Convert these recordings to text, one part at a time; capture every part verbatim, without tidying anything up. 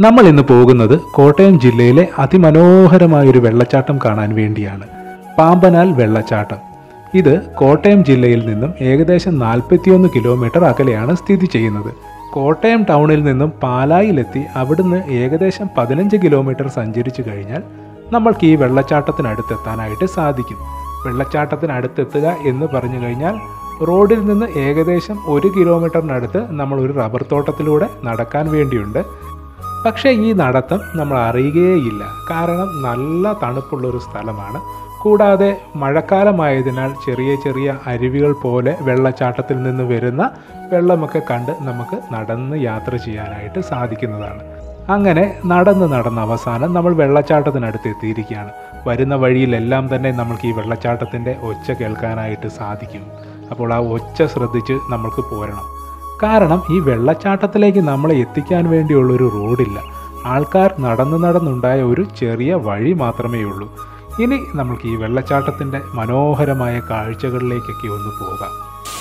നമ്മൾ ഇന്ന് പോകുന്നത് കോട്ടയം ജില്ലയിലെ അതിമനോഹരമായൊരു വെള്ളച്ചാട്ടം കാണാൻ വേണ്ടിയാണ്. പാമ്പനാൽ വെള്ളച്ചാട്ടം. ഇത് കോട്ടയം ജില്ലയിൽ നിന്നും ഏകദേശം നാൽപ്പത്തിയൊന്ന് കിലോമീറ്റർ അകലെയാണ് സ്ഥിതി ചെയ്യുന്നത്. കോട്ടയം ടൗണിൽ നിന്നും പാലായിലെത്തി അവിടുന്ന് ഏകദേശം പതിനഞ്ച് കിലോമീറ്റർ സഞ്ചരിച്ചു കഴിഞ്ഞാൽ നമ്മൾക്ക് ഈ വെള്ളച്ചാട്ടത്തിനടുത്തെത്താനായിട്ട് സാധിക്കും. വെള്ളച്ചാട്ടത്തിനടുത്തെത്തുക എന്ന് പറഞ്ഞു കഴിഞ്ഞാൽ റോഡിൽ നിന്ന് ഏകദേശം ഒരു കിലോമീറ്ററിനടുത്ത് നമ്മൾ ഒരു റബ്ബർ തോട്ടത്തിലൂടെ നടക്കാൻ വേണ്ടിയുണ്ട്. പക്ഷേ ഈ നടത്തം നമ്മൾ അറിയുകയേയില്ല. കാരണം നല്ല തണുപ്പുള്ളൊരു സ്ഥലമാണ്. കൂടാതെ മഴക്കാലമായതിനാൽ ചെറിയ ചെറിയ അരുവികൾ പോലെ വെള്ളച്ചാട്ടത്തിൽ നിന്ന് വരുന്ന വെള്ളമൊക്കെ കണ്ട് നമുക്ക് നടന്ന് യാത്ര ചെയ്യാനായിട്ട് സാധിക്കുന്നതാണ്. അങ്ങനെ നടന്ന് നടന്ന് അവസാനം നമ്മൾ വെള്ളച്ചാട്ടത്തിനടുത്ത് എത്തിയിരിക്കുകയാണ്. വരുന്ന വഴിയിലെല്ലാം തന്നെ നമ്മൾക്ക് ഈ വെള്ളച്ചാട്ടത്തിൻ്റെ ഒച്ച കേൾക്കാനായിട്ട് സാധിക്കും. അപ്പോൾ ആ ഒച്ച ശ്രദ്ധിച്ച് നമ്മൾക്ക് പോരണം. കാരണം ഈ വെള്ളച്ചാട്ടത്തിലേക്ക് നമ്മളെ എത്തിക്കാൻ വേണ്ടിയുള്ളൊരു റോഡില്ല. ആൾക്കാർ നടന്ന് നടന്നുണ്ടായ ഒരു ചെറിയ വഴി മാത്രമേ ഉള്ളൂ. ഇനി നമുക്ക് ഈ വെള്ളച്ചാട്ടത്തിൻ്റെ മനോഹരമായ കാഴ്ചകളിലേക്കൊക്കെ ഒന്ന് പോകാം.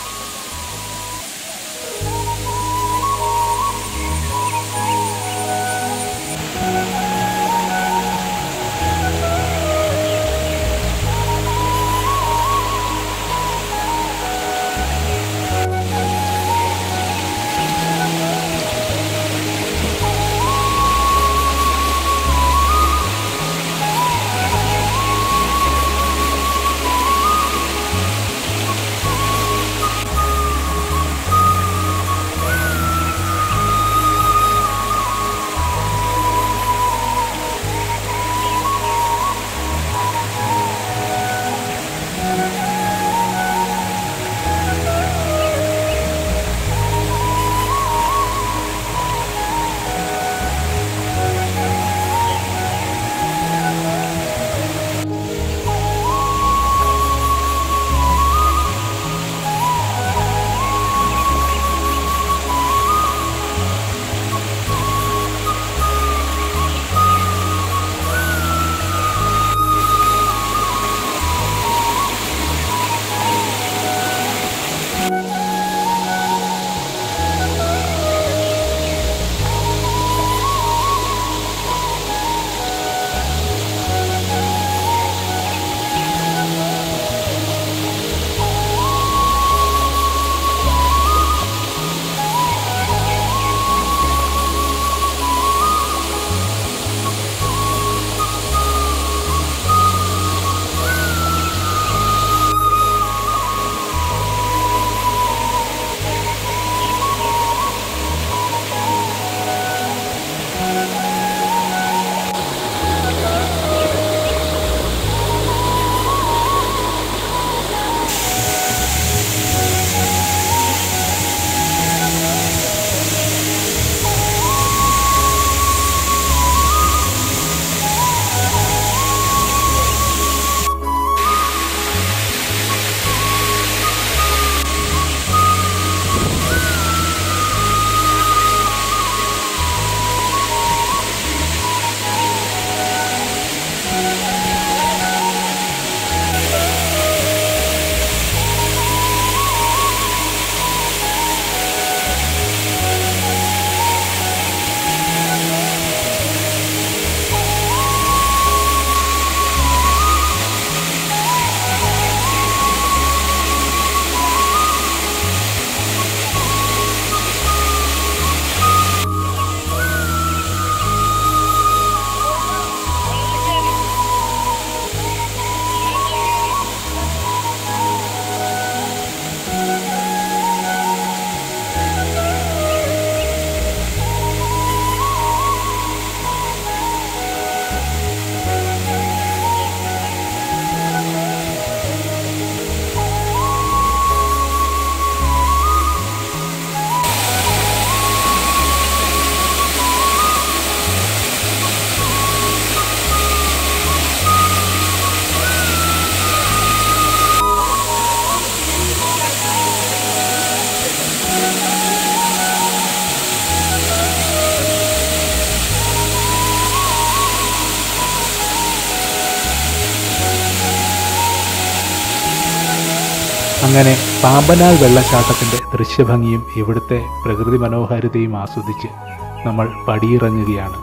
അങ്ങനെ പാമ്പനാൽ വെള്ളച്ചാട്ടത്തിൻ്റെ ദൃശ്യഭംഗിയും ഇവിടുത്തെ പ്രകൃതി മനോഹാരിതയും ആസ്വദിച്ച് നമ്മൾ പടിയിറങ്ങുകയാണ്.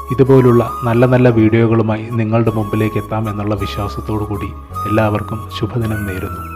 ഇതുപോലുള്ള നല്ല നല്ല വീഡിയോകളുമായി നിങ്ങളുടെ മുമ്പിലേക്ക് എത്താം എന്നുള്ള വിശ്വാസത്തോടു കൂടി എല്ലാവർക്കും ശുഭദിനം നേരുന്നു.